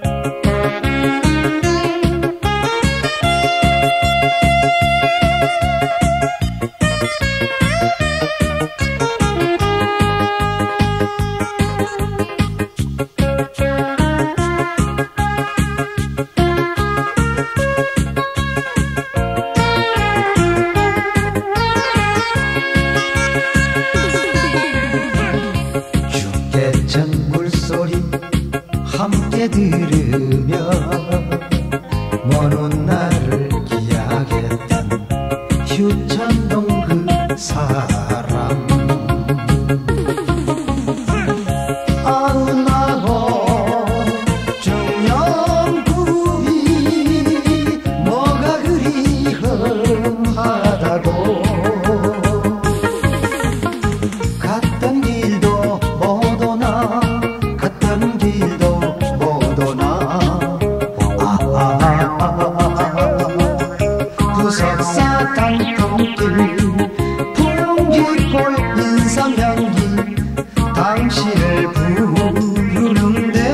깨찬 물소리 함께 들으며 먼 훗날을 기약했던 휴천동 그 사람 아흔아홉 중년부이 뭐가 그리 험하다고 갔던 길도 못 오나 갔던 길도 못 오나 구석사 단통길 풍기골 인삼향기 당신을 부르는데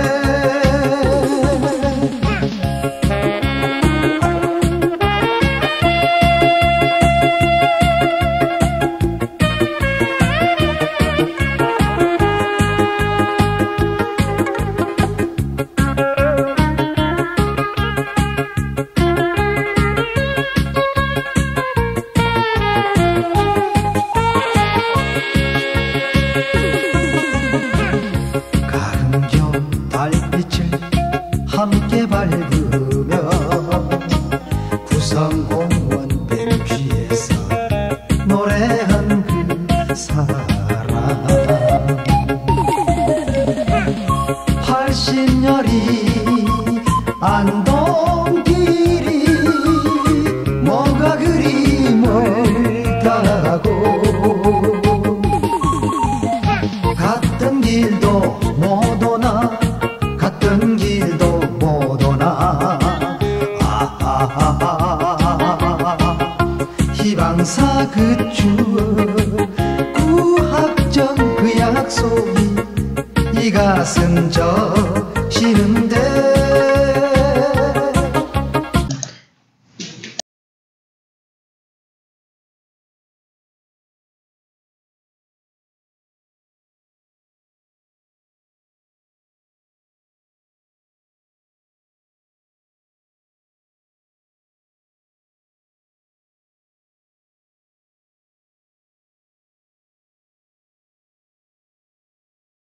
달빛을 함께 밟으며 구성공원 벤치에서 노래한 그 사람 80년이 안동길이 뭐가 그리 멀다고 갔던 길도 못 오나 갔던 길도 못 오나 희망사 그 추억 구학전 그 약속이 이 가슴 저시는